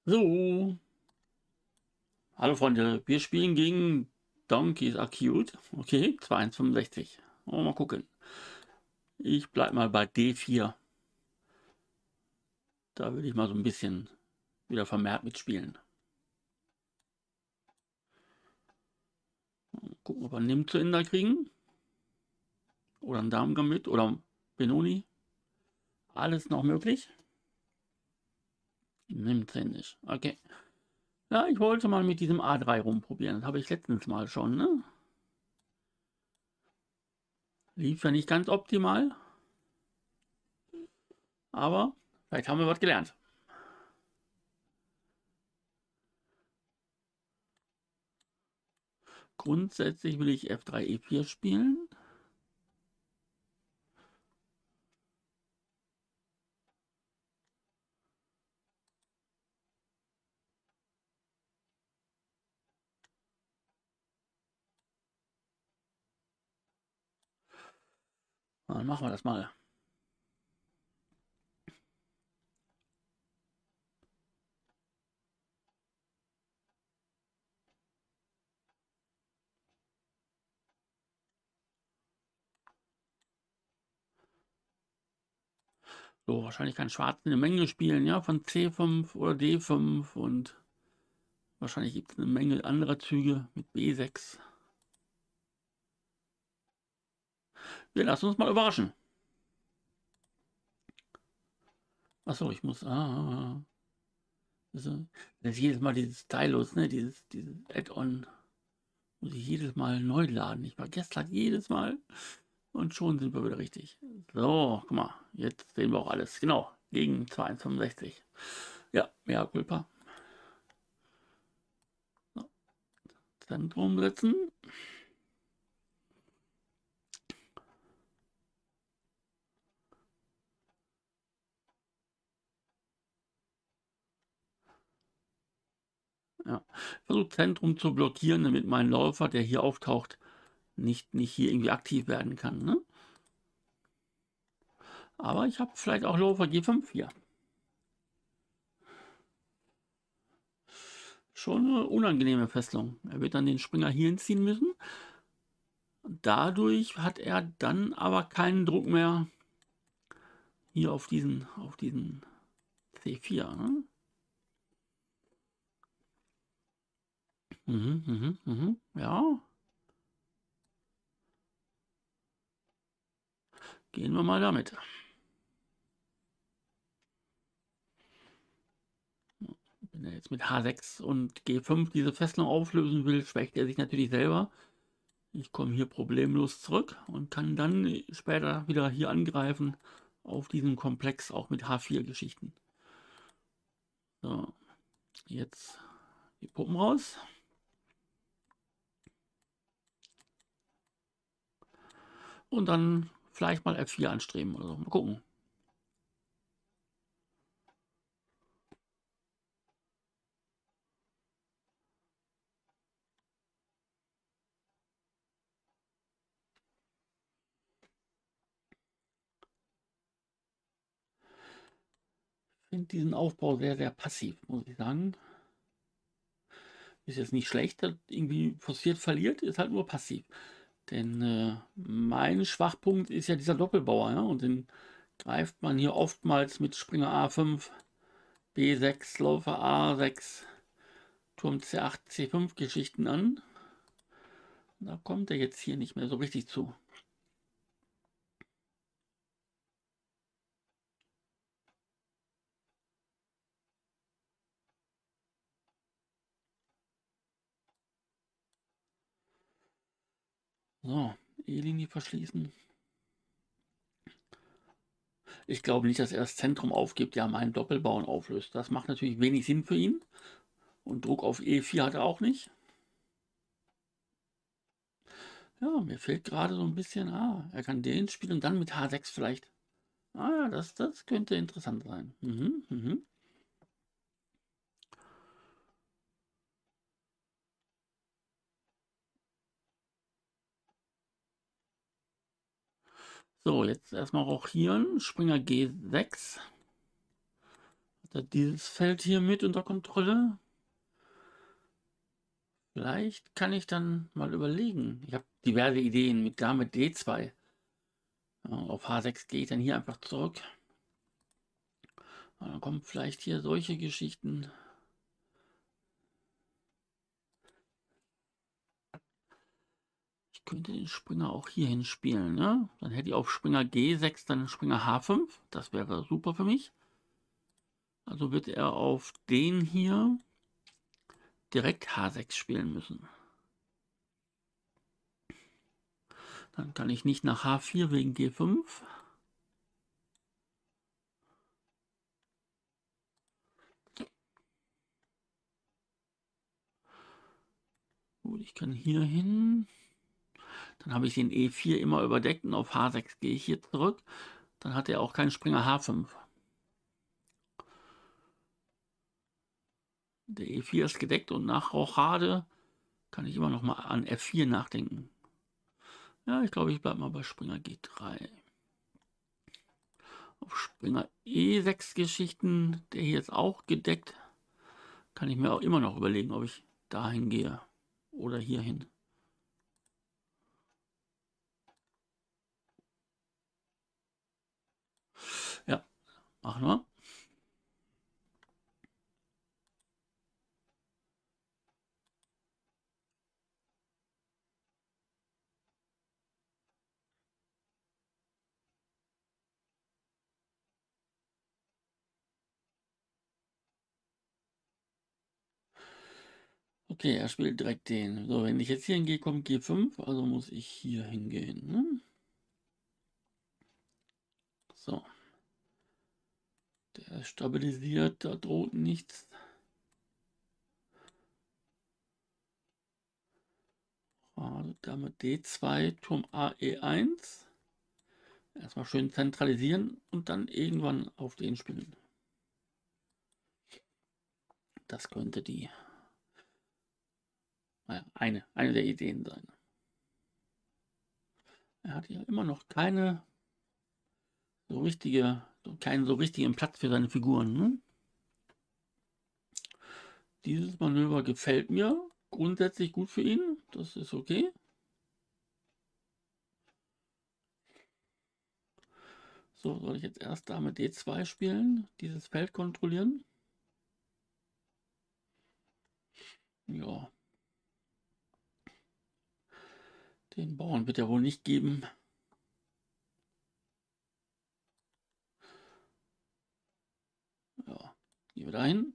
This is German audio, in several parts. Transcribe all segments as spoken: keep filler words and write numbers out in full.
So, hallo Freunde, wir spielen gegen Donkeys Are Cute. Okay, zwei Komma fünfundsechzig. Oh, mal gucken. Ich bleib mal bei D vier. Da will ich mal so ein bisschen wieder vermehrt mitspielen. Gucken, ob wir einen Nimm zu Ende kriegen. Oder einen Damen mit. Oder Benoni. Alles noch möglich. Nimmt sie nicht. Okay. Ja, ich wollte mal mit diesem A drei rumprobieren. Das habe ich letztens mal schon, ne? Lief ja nicht ganz optimal. Aber vielleicht haben wir was gelernt. Grundsätzlich will ich F drei E vier spielen. Dann machen wir das mal. So, wahrscheinlich kann Schwarz eine Menge spielen, ja, von C fünf oder D fünf und wahrscheinlich gibt es eine Menge anderer Züge mit B sechs. Wir lassen uns mal überraschen. Achso, ich muss. Ah, ah, ah. Also, das ist jedes Mal dieses Stylus, ne? Dieses, dieses Add-on. Muss ich jedes Mal neu laden. Ich vergesse das jedes Mal. Und schon sind wir wieder richtig. So, guck mal. Jetzt sehen wir auch alles. Genau. Gegen zwei Komma fünfundsechzig. Ja, mehr Culpa. So, Zentrum setzen. Ja. Versucht Zentrum zu blockieren, damit mein Läufer, der hier auftaucht, nicht, nicht hier irgendwie aktiv werden kann. Ne? Aber ich habe vielleicht auch Läufer G fünf hier. Schon eine unangenehme Fesselung. Er wird dann den Springer hier hinziehen müssen. Dadurch hat er dann aber keinen Druck mehr hier auf diesen, auf diesen C vier. Ne? Mhm, mhm, mhm. Ja. Gehen wir mal damit. Wenn er jetzt mit H sechs und G fünf diese Fesselung auflösen will, schwächt er sich natürlich selber. Ich komme hier problemlos zurück und kann dann später wieder hier angreifen auf diesen Komplex, auch mit H vier Geschichten. So, jetzt die Puppen raus. Und dann vielleicht mal F vier anstreben oder so. Mal gucken. Ich finde diesen Aufbau sehr, sehr passiv, muss ich sagen. Ist jetzt nicht schlecht, dass irgendwie forciert verliert, ist halt nur passiv. Denn äh, mein Schwachpunkt ist ja dieser Doppelbauer, ja? Und den greift man hier oftmals mit Springer A fünf, B sechs, Läufer A sechs, Turm C acht, C fünf Geschichten an. Da kommt er jetzt hier nicht mehr so richtig zu. So, E-Linie verschließen. Ich glaube nicht, dass er das Zentrum aufgibt, ja, meinen Doppelbauern auflöst. Das macht natürlich wenig Sinn für ihn. Und Druck auf E vier hat er auch nicht. Ja, mir fehlt gerade so ein bisschen, ah, er kann den spielen und dann mit H sechs vielleicht. Ah ja, das, das könnte interessant sein. Mhm, mhm. So, jetzt erstmal rochieren. Springer G sechs. Hat er dieses Feld hier mit unter Kontrolle? Vielleicht kann ich dann mal überlegen. Ich habe diverse Ideen mit Dame D zwei. Ja, auf H sechs gehe ich dann hier einfach zurück. Und dann kommen vielleicht hier solche Geschichten. Ich könnte den Springer auch hierhin spielen. Ne? Dann hätte ich auf Springer G sechs dann Springer H fünf. Das wäre super für mich. Also wird er auf den hier direkt H sechs spielen müssen. Dann kann ich nicht nach H vier wegen G fünf. Gut, ich kann hier hin. Dann habe ich den E vier immer überdeckt und auf H sechs gehe ich hier zurück. Dann hat er auch keinen Springer H fünf. Der E vier ist gedeckt und nach Rochade kann ich immer noch mal an F vier nachdenken. Ja, ich glaube, ich bleibe mal bei Springer G drei. Auf Springer E sechs Geschichten, der hier jetzt auch gedeckt, kann ich mir auch immer noch überlegen, ob ich dahin gehe oder hier hin. Ja, machen wir. Okay, er spielt direkt den. So, wenn ich jetzt hier hingehe, kommt G fünf, also muss ich hier hingehen. Ne? So. Der stabilisiert, da droht nichts. Damit D zwei, Turm A E eins. Erstmal schön zentralisieren und dann irgendwann auf den spielen. Das könnte die naja, eine, eine der Ideen sein. Er hat hier immer noch keine so richtige, keinen so richtigen Platz für seine Figuren. Ne? Dieses Manöver gefällt mir grundsätzlich gut für ihn. Das ist okay. So, soll ich jetzt erst Dame D zwei spielen, dieses Feld kontrollieren? Ja. Den Bauern wird er wohl nicht geben. Ja, gehen wir dahin.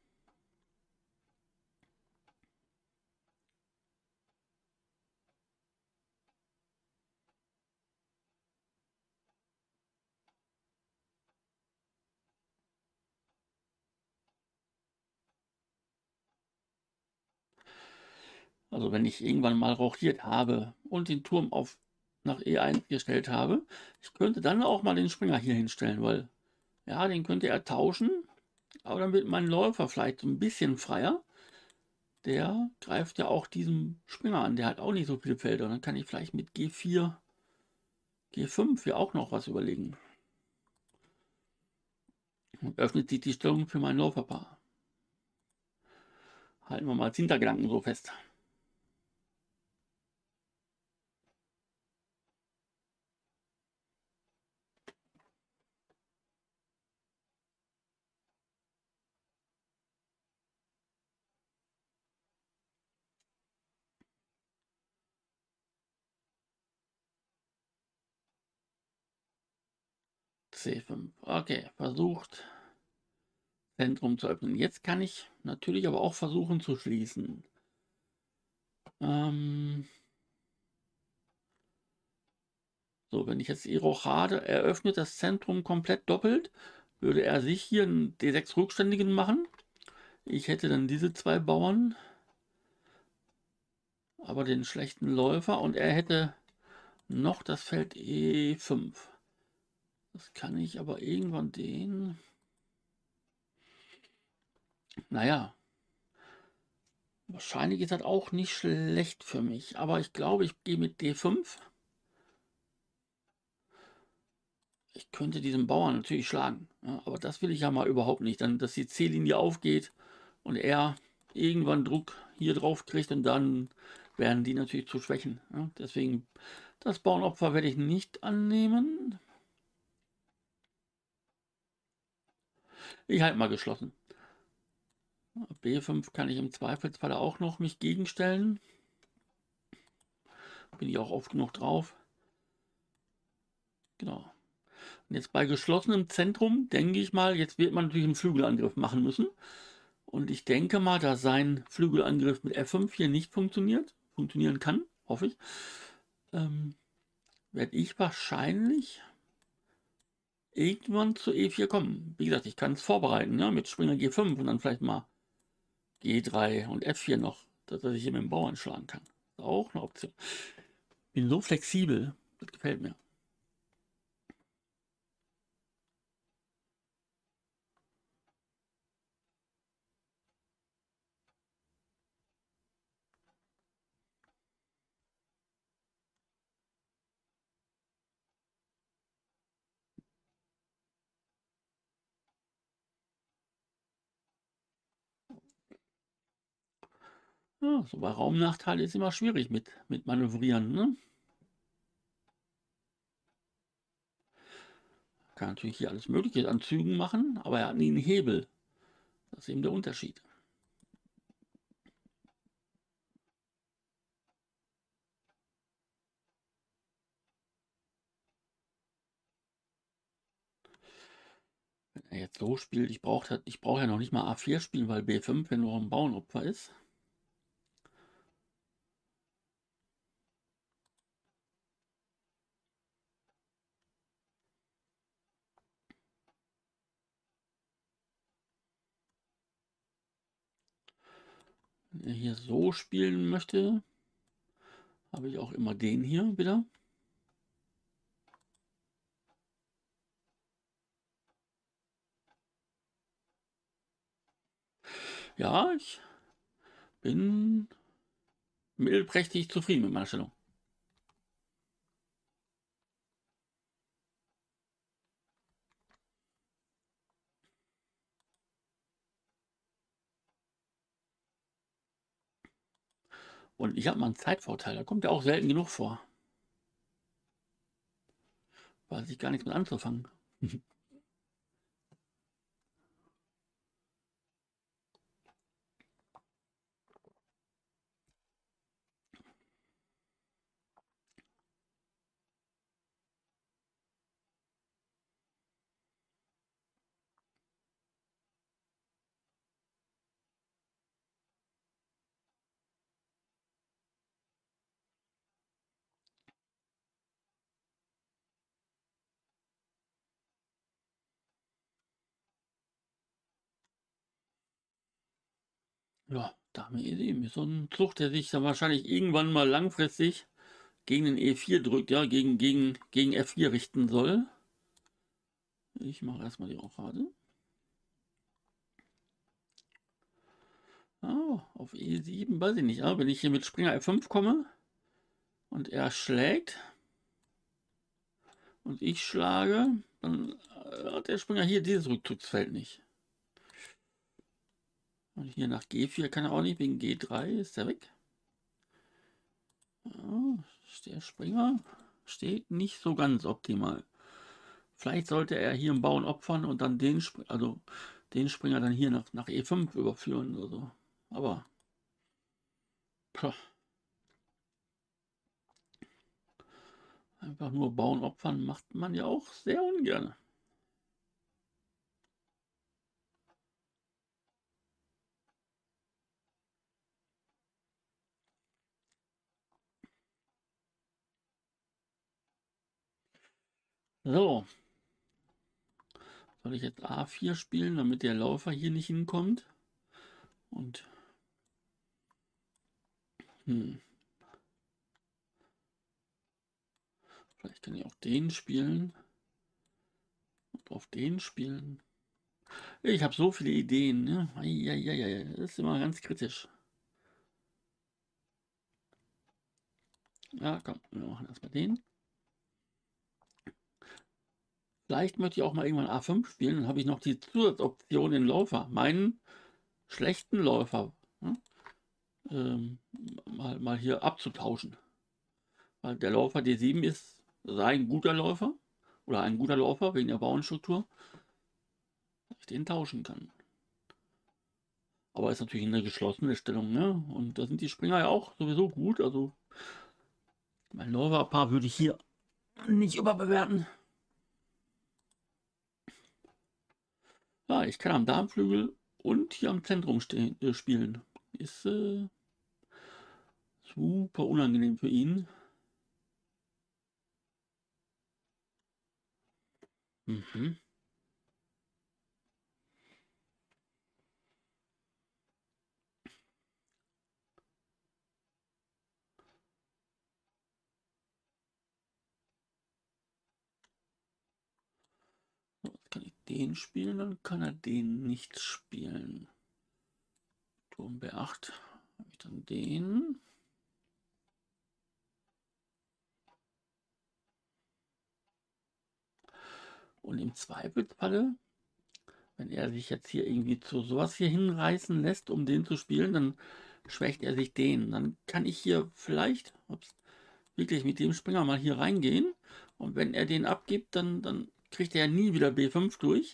Also wenn ich irgendwann mal rochiert habe und den Turm auf nach E eins gestellt habe, ich könnte dann auch mal den Springer hier hinstellen, weil ja, den könnte er tauschen, aber dann wird mein Läufer vielleicht so ein bisschen freier. Der greift ja auch diesen Springer an, der hat auch nicht so viele Felder. Dann kann ich vielleicht mit G vier, G fünf hier auch noch was überlegen. Und öffnet sich die Stellung für mein Läuferpaar. Halten wir mal als Hintergedanken so fest. C fünf. Okay, versucht Zentrum zu öffnen. Jetzt kann ich natürlich aber auch versuchen zu schließen. Ähm so, wenn ich jetzt die Rochade eröffnet, das Zentrum komplett doppelt, würde er sich hier einen D sechs Rückständigen machen. Ich hätte dann diese zwei Bauern, aber den schlechten Läufer und er hätte noch das Feld E fünf. Das kann ich aber irgendwann den... Naja, wahrscheinlich ist das auch nicht schlecht für mich, aber ich glaube, ich gehe mit D fünf. Ich könnte diesen Bauern natürlich schlagen, ja, aber das will ich ja mal überhaupt nicht. Dann, dass die C-Linie aufgeht und er irgendwann Druck hier drauf kriegt und dann werden die natürlich zu schwächen. Ja. Deswegen, das Bauernopfer werde ich nicht annehmen. Ich halte mal geschlossen. B fünf kann ich im Zweifelsfall auch noch mich gegenstellen. Bin ich auch oft genug drauf. Genau. Und jetzt bei geschlossenem Zentrum, denke ich mal, jetzt wird man natürlich einen Flügelangriff machen müssen. Und ich denke mal, da sein Flügelangriff mit F fünf hier nicht funktioniert, funktionieren kann, hoffe ich, ähm, werde ich wahrscheinlich irgendwann zu E vier kommen. Wie gesagt, ich kann es vorbereiten, ja, mit Springer G fünf und dann vielleicht mal G drei und F vier noch, dass ich hier mit dem Bauern schlagen kann. Ist auch eine Option. Bin so flexibel, das gefällt mir. Ja, so bei Raumnachteil ist immer schwierig mit, mit Manövrieren. Ne? Kann natürlich hier alles Mögliche an Zügen machen, aber er hat nie einen Hebel. Das ist eben der Unterschied. Wenn er jetzt so spielt, ich brauche ich brauch ja noch nicht mal A vier spielen, weil B fünf ja nur ein Bauernopfer ist. Wenn er hier so spielen möchte, habe ich auch immer den hier wieder. Ja, ich bin mittelprächtig zufrieden mit meiner Stellung. Und ich habe mal einen Zeitvorteil, da kommt ja auch selten genug vor. Weiß ich gar nichts mit anzufangen. Ja, Dame E sieben ist so ein Zug, der sich dann wahrscheinlich irgendwann mal langfristig gegen den E vier drückt, ja, gegen, gegen, gegen F vier richten soll. Ich mache erstmal die Rochade. Ah, auf E sieben, weiß ich nicht. Aber wenn ich hier mit Springer F fünf komme und er schlägt und ich schlage, dann hat der Springer hier dieses Rückzugsfeld nicht. Und hier nach G vier kann er auch nicht, wegen G drei ist er weg. Ja, der Springer steht nicht so ganz optimal. Vielleicht sollte er hier einen Bauern opfern und dann den, Spr also den Springer dann hier nach, nach E fünf überführen oder so. Aber pah, einfach nur Bauern opfern macht man ja auch sehr ungern. So, soll ich jetzt A vier spielen, damit der Läufer hier nicht hinkommt? Und hm, vielleicht kann ich auch den spielen und auf den spielen. Ich habe so viele Ideen. Ne? Eieiei, das ist immer ganz kritisch. Ja, komm, wir machen erstmal den. Vielleicht möchte ich auch mal irgendwann A fünf spielen, dann habe ich noch die Zusatzoption, den Läufer, meinen schlechten Läufer, ne, ähm, mal, mal hier abzutauschen. Weil der Läufer D sieben ist sei ein guter Läufer oder ein guter Läufer wegen der Bauernstruktur, dass ich den tauschen kann. Aber ist natürlich eine geschlossene Stellung, ne? Und da sind die Springer ja auch sowieso gut. Also mein Läuferpaar würde ich hier nicht überbewerten. Ja, ich kann am Darmflügel und hier am Zentrum stehen, äh, spielen. Ist äh, super unangenehm für ihn. Mhm. So, jetzt kann ich den spielen, dann kann er den nicht spielen. Turm B acht. Habe ich dann den. Und im Zweifelsfalle, wenn er sich jetzt hier irgendwie zu sowas hier hinreißen lässt, um den zu spielen, dann schwächt er sich den. Dann kann ich hier vielleicht ups, wirklich mit dem Springer mal hier reingehen. Und wenn er den abgibt, dann, dann kriegt er nie wieder B fünf durch.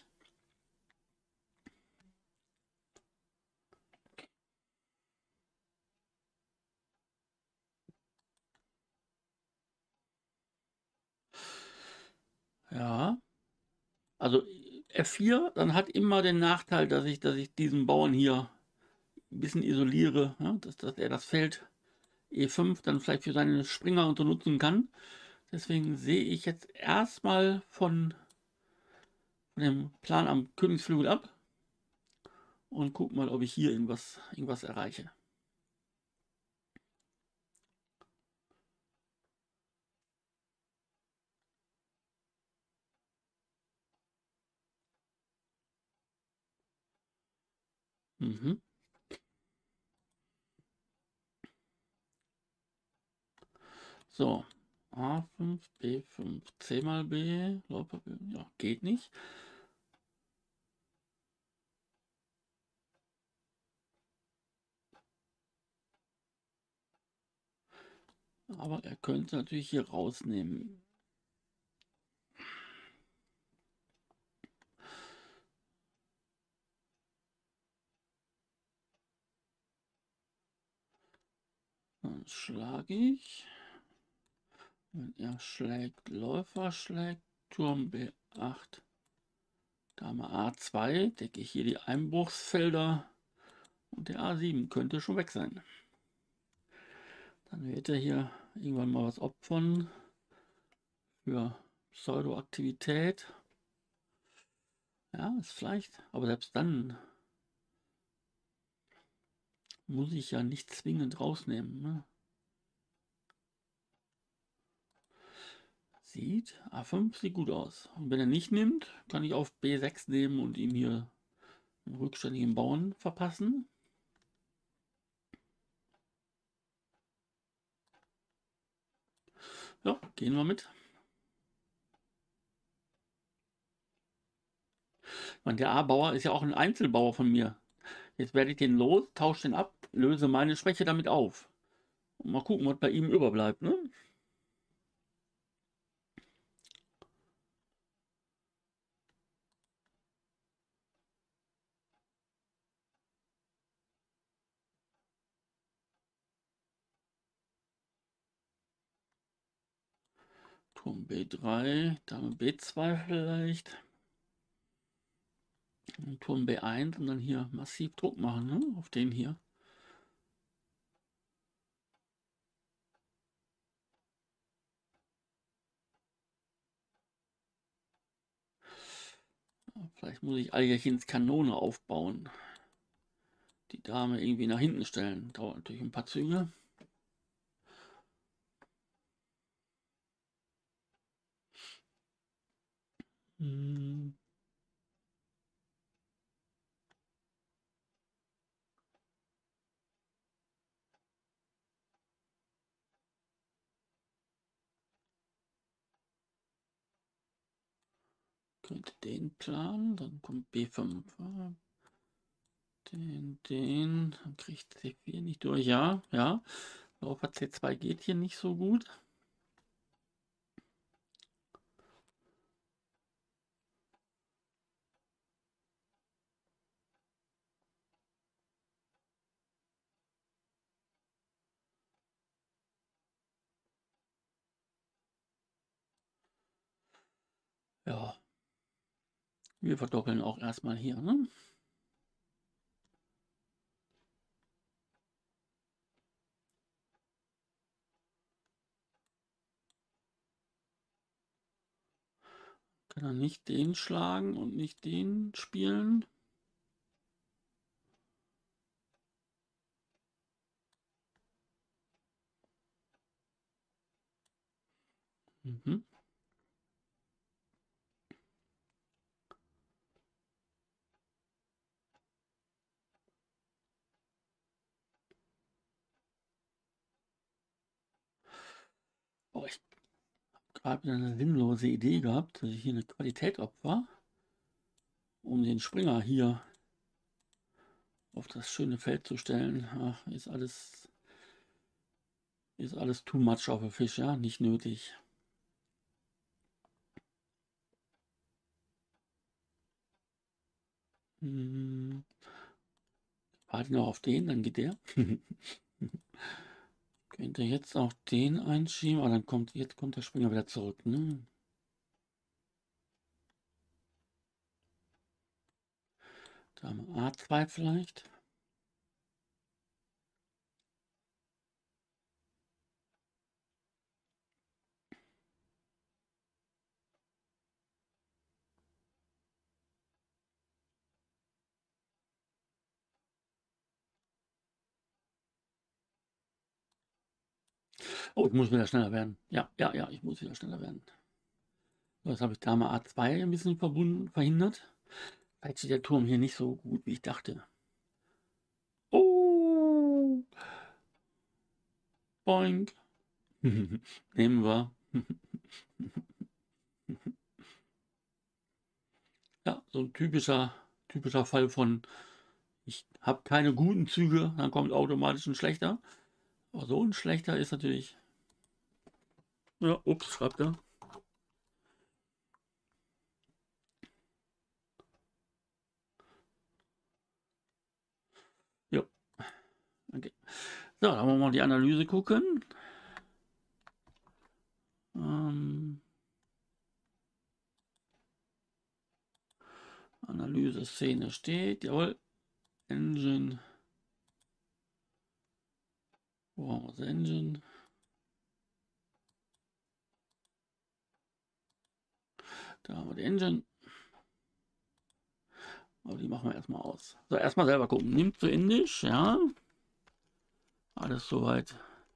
Ja, also F vier, dann hat immer den Nachteil, dass ich, dass ich diesen Bauern hier ein bisschen isoliere, ja, dass, dass er das Feld E fünf dann vielleicht für seine Springer und so nutzen kann. Deswegen sehe ich jetzt erstmal von, von dem Plan am Königsflügel ab und gucke mal, ob ich hier irgendwas, irgendwas erreiche. Mhm. So, A fünf, B fünf, C mal B, Läufer B, ja, geht nicht. Aber er könnte natürlich hier rausnehmen. Dann schlage ich. Wenn er schlägt, Läufer schlägt, Turm B acht, Dame A zwei, decke ich hier die Einbruchsfelder und der A sieben könnte schon weg sein. Dann wird er hier irgendwann mal was opfern für Pseudoaktivität. Ja, ist vielleicht, aber selbst dann muss ich ja nicht zwingend rausnehmen. Ne? Sieht, A fünf sieht gut aus. Und wenn er nicht nimmt, kann ich auf B sechs nehmen und ihm hier einen rückständigen Bauern verpassen. Ja, gehen wir mit. Und der A-Bauer ist ja auch ein Einzelbauer von mir. Jetzt werde ich den los, tausche den ab, löse meine Schwäche damit auf. Und mal gucken, was bei ihm überbleibt. Ne? Turm B drei, Dame B zwei vielleicht. Und Turm B eins und dann hier massiv Druck machen ne? Auf den hier. Vielleicht muss ich Algerchens Kanone aufbauen. Die Dame irgendwie nach hinten stellen. Dauert natürlich ein paar Züge. Hm. könnte den planen, dann kommt B fünf. Den, den, dann kriegt C vier nicht durch. Ja, ja. Läufer C zwei geht hier nicht so gut. Ja. Wir verdoppeln auch erstmal hier, ne? Kann er nicht den schlagen und nicht den spielen? Mhm. Oh, ich habe gerade wieder eine sinnlose Idee gehabt, dass ich hier eine Qualität opfer, um den Springer hier auf das schöne Feld zu stellen. Ach, ist alles, ist alles too much auf den Fisch, ja, nicht nötig. Hm. Warte noch auf den, dann geht der. Könnte jetzt auch den einschieben, aber dann kommt, jetzt kommt der Springer wieder zurück, ne? Dame A zwei vielleicht. Oh, ich muss wieder schneller werden. Ja, ja, ja, ich muss wieder schneller werden. So, jetzt habe ich Dame A zwei ein bisschen verbunden, verhindert. Vielleicht steht der Turm hier nicht so gut, wie ich dachte. Oh! Boink! Nehmen wir. Ja, so ein typischer, typischer Fall von, ich habe keine guten Züge, dann kommt automatisch ein schlechter. Aber so ein schlechter ist natürlich. Ja, ups, schreibt er. Ja, okay. So, dann wollen wir mal die Analyse gucken. Ähm, Analyse-Szene steht, jawohl. Engine. Wo haben wir das Engine? Da haben wir die Engine. Aber die machen wir erstmal aus. So, erstmal selber gucken. Nimmt zu indisch, ja. Alles soweit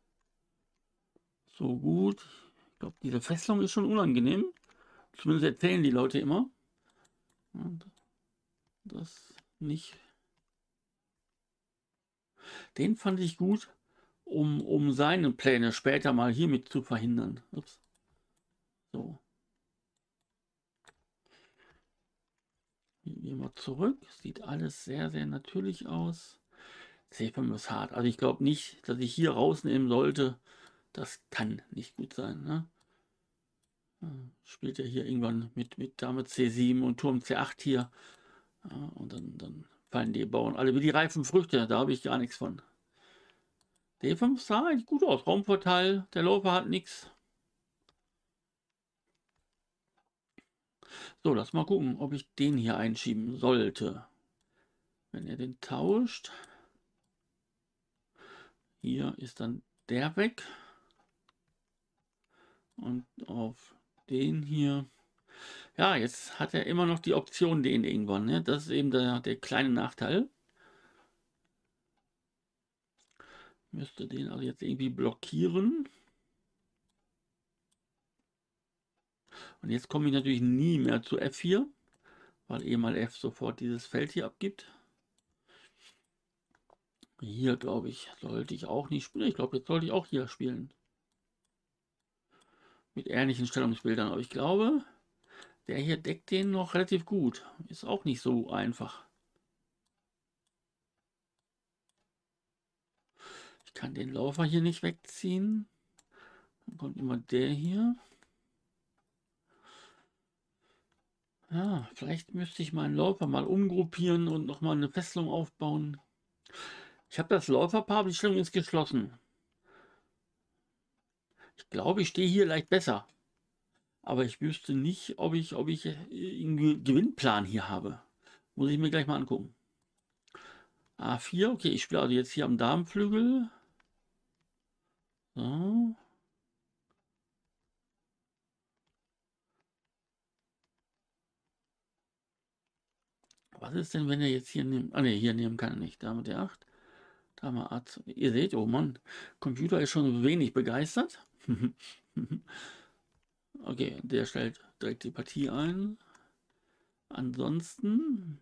so gut. Ich glaube, diese Fesselung ist schon unangenehm. Zumindest erzählen die Leute immer. Und das nicht. Den fand ich gut, um, um seine Pläne später mal hiermit zu verhindern. Ups. So. Hier gehen wir zurück. Sieht alles sehr, sehr natürlich aus. C fünf ist hart. Also ich glaube nicht, dass ich hier rausnehmen sollte. Das kann nicht gut sein. Ne? Spielt er hier irgendwann mit, mit Dame C sieben und Turm C acht hier. Ja, und dann, dann fallen die Bauern alle wie die reifen Früchte. Da habe ich gar nichts von. D fünf sah eigentlich gut aus. Raumvorteil. Der Läufer hat nichts. So, lass mal gucken, ob ich den hier einschieben sollte. Wenn er den tauscht. Hier ist dann der weg. Und auf den hier. Ja, jetzt hat er immer noch die Option den irgendwann. Ne? Das ist eben der, der kleine Nachteil. Müsste den also jetzt irgendwie blockieren. Und jetzt komme ich natürlich nie mehr zu F vier, weil E mal F sofort dieses Feld hier abgibt. Hier, glaube ich, sollte ich auch nicht spielen. Ich glaube, jetzt sollte ich auch hier spielen. Mit ähnlichen Stellungsbildern. Aber ich glaube, Der hier deckt den noch relativ gut. Ist auch nicht so einfach. Ich kann den Läufer hier nicht wegziehen. Dann kommt immer der hier. Ja, vielleicht müsste ich meinen Läufer mal umgruppieren und nochmal eine Fesselung aufbauen. Ich habe das Läuferpaar, aber die Stellung ist geschlossen. Ich glaube, ich stehe hier leicht besser. Aber ich wüsste nicht, ob ich, ob ich einen Gewinnplan hier habe. Muss ich mir gleich mal angucken. A vier, okay, ich spiele also jetzt hier am Darmflügel. So. Was ist denn, wenn er jetzt hier nimmt? Ah ne, hier nehmen kann er nicht. Dame D acht. Dame A zwei. Ihr seht, oh Mann, Computer ist schon wenig begeistert. Okay, der stellt direkt die Partie ein. Ansonsten,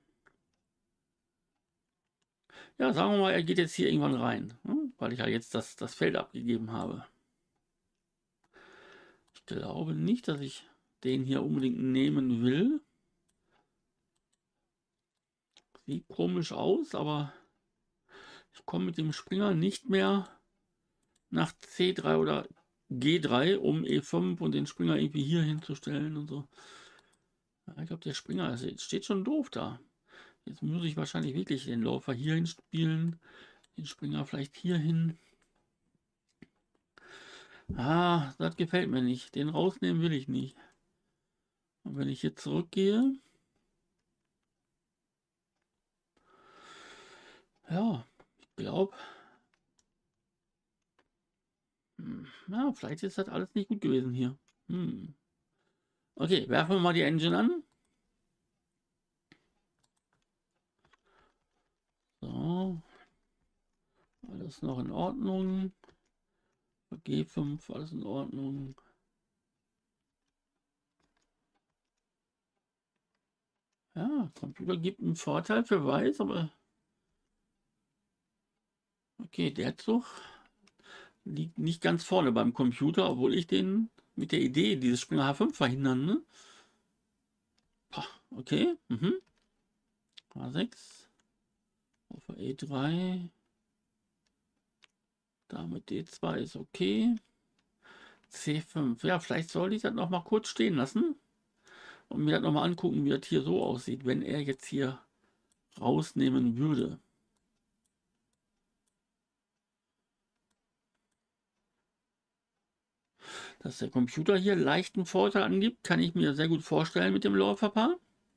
ja, sagen wir mal, er geht jetzt hier irgendwann rein, hm? Weil ich ja jetzt das, das Feld abgegeben habe. Ich glaube nicht, dass ich den hier unbedingt nehmen will. Sieht komisch aus, aber ich komme mit dem Springer nicht mehr nach C drei oder G drei, um E fünf und den Springer irgendwie hier hinzustellen und so. Ja, ich glaube, der Springer ist, steht schon doof da. Jetzt muss ich wahrscheinlich wirklich den Läufer hier hin spielen, den Springer vielleicht hier hin. Ah, das gefällt mir nicht. Den rausnehmen will ich nicht. Und wenn ich jetzt zurückgehe, ja, ich glaube, hm, ja, vielleicht ist das alles nicht gut gewesen hier. Hm. Okay, werfen wir mal die Engine an. So, alles noch in Ordnung. G fünf, alles in Ordnung. Ja, Computer gibt einen Vorteil für Weiß, aber okay, der Zug liegt nicht ganz vorne beim Computer, obwohl ich den mit der Idee, dieses Springer H fünf verhindern, ne? Pah, okay, mhm. H sechs, auf E drei, damit D zwei ist okay. C fünf, ja, vielleicht sollte ich das noch mal kurz stehen lassen und mir das noch mal angucken, wie das hier so aussieht, wenn er jetzt hier rausnehmen würde. Dass der Computer hier leichten Vorteil angibt, kann ich mir sehr gut vorstellen mit dem Läuferpaar.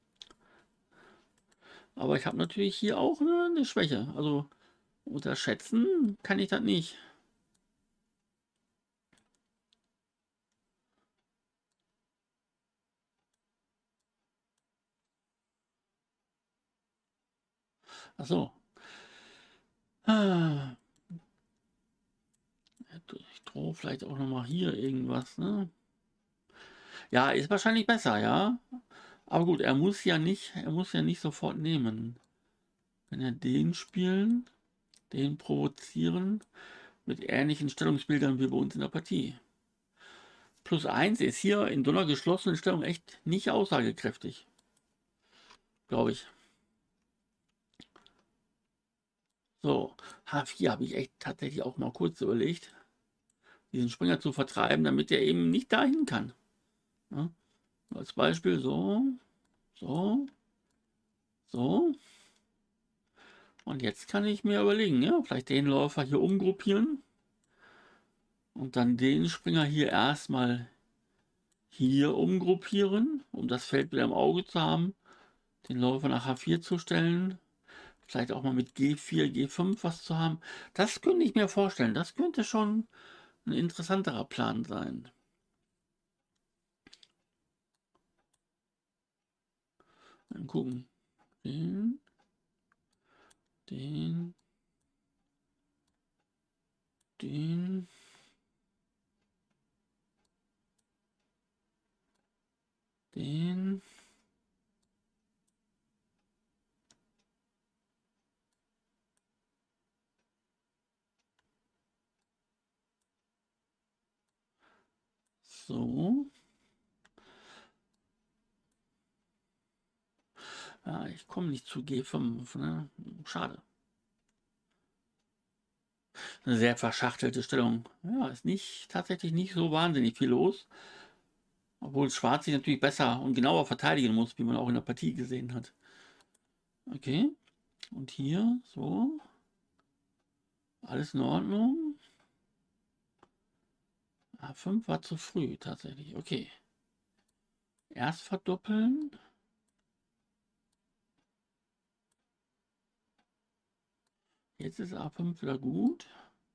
Aber ich habe natürlich hier auch eine, eine Schwäche. Also unterschätzen kann ich das nicht. Ach so. Ah, ich drohe vielleicht auch noch mal hier irgendwas, ne? Ja, ist wahrscheinlich besser, ja. Aber gut, er muss ja nicht, er muss ja nicht sofort nehmen. Wenn er den spielen, den provozieren, mit ähnlichen Stellungsbildern wie bei uns in der Partie. Plus eins ist hier in so einer geschlossenen Stellung echt nicht aussagekräftig. Glaube ich. So, H vier habe ich echt tatsächlich auch mal kurz überlegt, diesen Springer zu vertreiben, damit er eben nicht dahin kann. Ja, als Beispiel so, so, so. Und jetzt kann ich mir überlegen, ja, vielleicht den Läufer hier umgruppieren und dann den Springer hier erstmal hier umgruppieren, um das Feld wieder im Auge zu haben, den Läufer nach H vier zu stellen, vielleicht auch mal mit G vier, G fünf was zu haben. Das könnte ich mir vorstellen, das könnte schon ein interessanterer Plan sein. Dann gucken. Den, den, den. Den. So. Ja, ich komme nicht zu G fünf, ne? Schade. Eine sehr verschachtelte Stellung. Ja, ist nicht tatsächlich nicht so wahnsinnig viel los. Obwohl Schwarz sich natürlich besser und genauer verteidigen muss, wie man auch in der Partie gesehen hat. Okay. Und hier so. Alles in Ordnung. A fünf war zu früh tatsächlich. Okay. Erst verdoppeln. Jetzt ist A fünf wieder gut.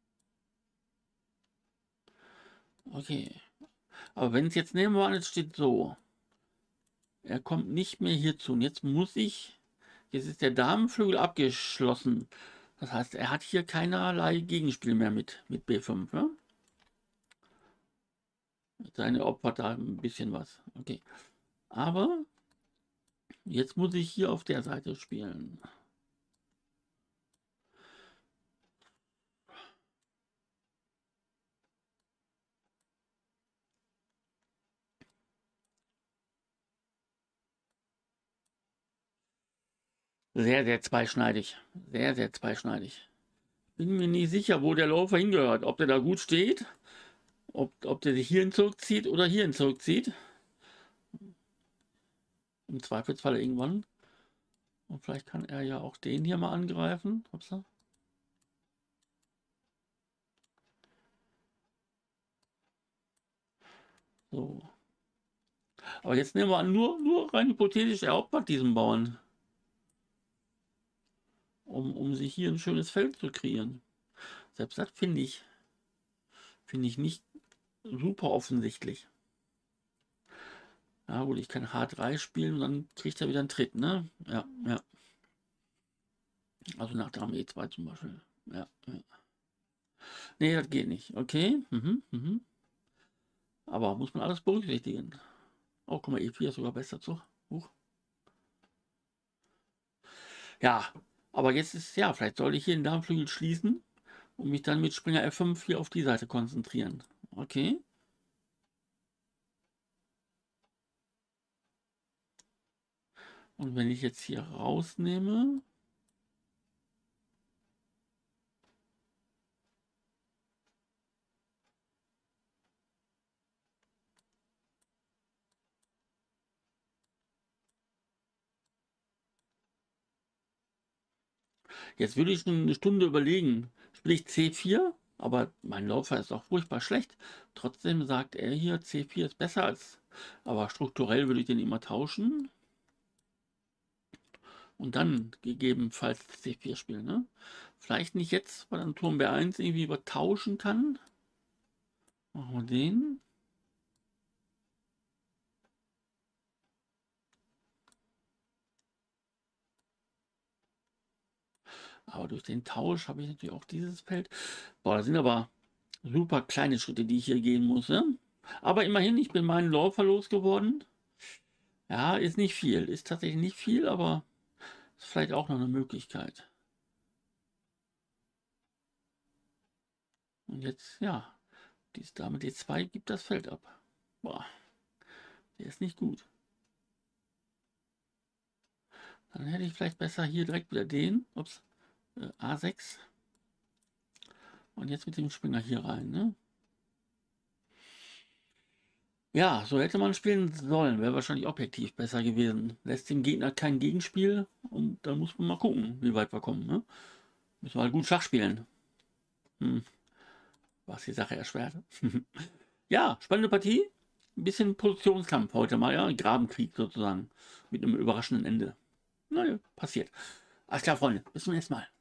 Okay. Aber wenn es jetzt nehmen wir an, es steht so. Er kommt nicht mehr hierzu. Und jetzt muss ich. Jetzt ist der Damenflügel abgeschlossen. Das heißt, er hat hier keinerlei Gegenspiel mehr mit, mit B fünf. Ja? Seine opfert da ein bisschen was. Okay. Aber jetzt muss ich hier auf der Seite spielen. Sehr, sehr zweischneidig. Sehr, sehr zweischneidig. Bin mir nicht sicher, wo der Läufer hingehört. Ob der da gut steht, ob, ob der sich hierhin zurückzieht oder hierhin zurückzieht. Im Zweifelsfall irgendwann. Und vielleicht kann er ja auch den hier mal angreifen. Upsa. So. Aber jetzt nehmen wir an, nur, nur rein hypothetisch, er opfert diesen Bauern. Um, um sich hier ein schönes Feld zu kreieren. Selbst das finde ich, finde ich nicht super offensichtlich. Ja gut, ich kann H drei spielen und dann kriegt er wieder einen Tritt, ne? Ja, ja. Also nach Dame E zwei zum Beispiel. Ja, ja. Nee, das geht nicht. Okay. Mhm, mhm. Aber muss man alles berücksichtigen. Oh, guck mal, E vier ist sogar besser zu. Huch. Ja, aber jetzt ist, ja, vielleicht soll ich hier den Darmflügel schließen und mich dann mit Springer F fünf hier auf die Seite konzentrieren. Okay. Und wenn ich jetzt hier rausnehme, jetzt würde ich eine Stunde überlegen, spiele ich C vier, aber mein Läufer ist auch furchtbar schlecht. Trotzdem sagt er hier, C vier ist besser als, aber strukturell würde ich den immer tauschen. Und dann gegebenenfalls C vier spielen. Ne? Vielleicht nicht jetzt, weil dann Turm B eins irgendwie übertauschen kann. Machen wir den. Aber durch den Tausch habe ich natürlich auch dieses Feld. Boah, das sind aber super kleine Schritte, die ich hier gehen muss. Ne? Aber immerhin, ich bin meinen Läufer losgeworden. Ja, ist nicht viel. Ist tatsächlich nicht viel, aber ist vielleicht auch noch eine Möglichkeit. Und jetzt, ja, dies Dame D zwei gibt das Feld ab. Boah, der ist nicht gut. Dann hätte ich vielleicht besser hier direkt wieder den. Ups. A sechs. Und jetzt mit dem Springer hier rein. Ne? Ja, so hätte man spielen sollen. Wäre wahrscheinlich objektiv besser gewesen. Lässt dem Gegner kein Gegenspiel. Und dann muss man mal gucken, wie weit wir kommen. Ne? Müssen wir halt gut Schach spielen. Hm. Was die Sache erschwert. Ja, spannende Partie. Ein bisschen Positionskampf heute mal. Ja, Grabenkrieg sozusagen. Mit einem überraschenden Ende. Naja, passiert. Alles klar, Freunde. Bis zum nächsten Mal.